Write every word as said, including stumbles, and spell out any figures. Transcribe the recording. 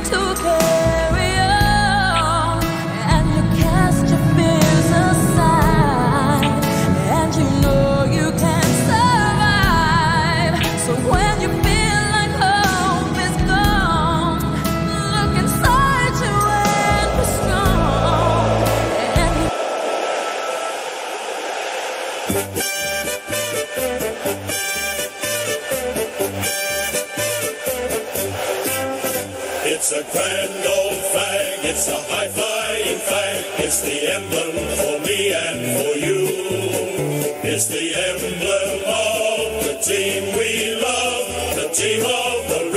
to carry on, and you cast your fears aside, and you know you can survive. So when you feel like hope is gone, look inside you and be strong. And it's a grand old flag, it's a high-flying flag, it's the emblem for me and for you. It's the emblem of the team we love, the team of the